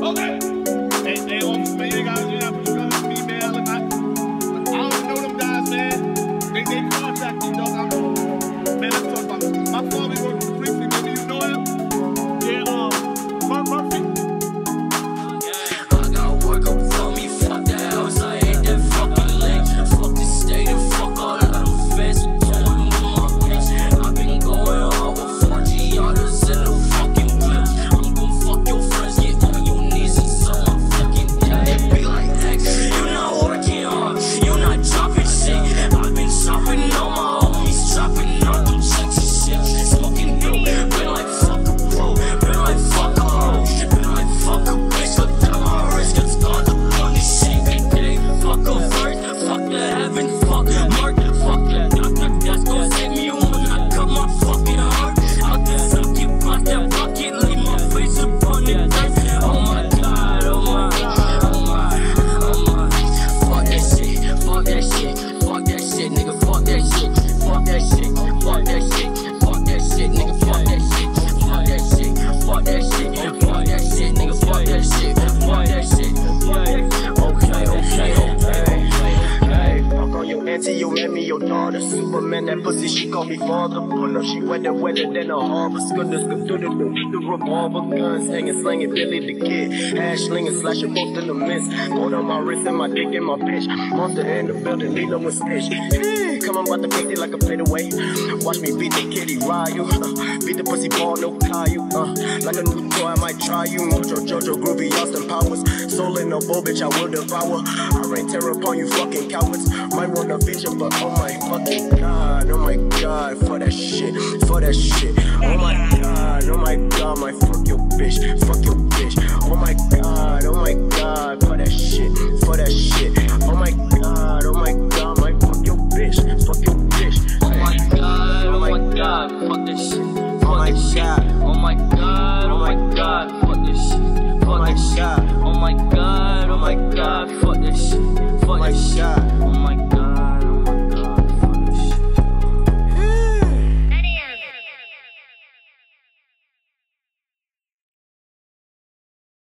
Hey, officer, man, you gotta put you on me, man. Look, I don't know them guys, man. They contact me, dog. Man, let's talk about it. My father worked for the police, maybe you know him? Yeah, Mark Murphy. I got work up for me, fuck that house, I hate that fucking leg. Fuck the state and fuck all of them feds. I've been going hard with 4G others in the fucking whip. I'm gon' fuck your friends, get on your knees and suck my fucking dick. Be like X, you not working hard, you not dropping shit. I've been shopping on my homies, chopping on them sexy shit. Smoking dope, been like fuck a bro, been like fuck a hoe, been like fuck a bitch. Look down my wrist, got start to on this shit. Hey, fuck a first, fuck the heaven, fuck Mark, fuck the doctor, that's gon' save me when I cut my fucking heart. I'll just suck you, pop that bucket, leave my face upon the dirt. Oh my god, oh my god, oh my, fuck that shit, fuck that shit, fuck that shit, nigga, fuck that shit, fuck that shit, fuck that shit, fuck that shit, nigga, fuck that shit, fuck that shit, fuck that shit, fuck that shit, nigga, fuck that shit, fuck that shit, fuck that shit. Okay, fuck on your auntie, you made me your daughter. Superman, that pussy, she call me father. Pull up, she wetter than a harbor. Scooters, the revolver, guns hanging, slinging, Billy the Kid. Ash slinging, slashing, both in the mist. Gold on my wrist and my dick in my bitch. Monster in the building, Lilo with Stitch. Come on, about to beat it like a plate away. Watch me beat the kitty, Ryu. Beat the pussy ball, no Caillou. Like a new toy, I might try you. Jojo, Groovy, Austin Powers. Soul in no bull, bitch, I will devour. I rain terror upon you fucking cowards. Might wanna feature, but oh my fucking god, oh my god, for that shit, for that shit. Oh my god, my fuck your bitch, oh my god, for that shit, for that shit. Oh my god, my fuck your bitch, oh my god, fuck this shit, oh my god, oh my god, fuck this shit, fuck this shit, oh my god, fuck this shit, fuck this shit, oh my god.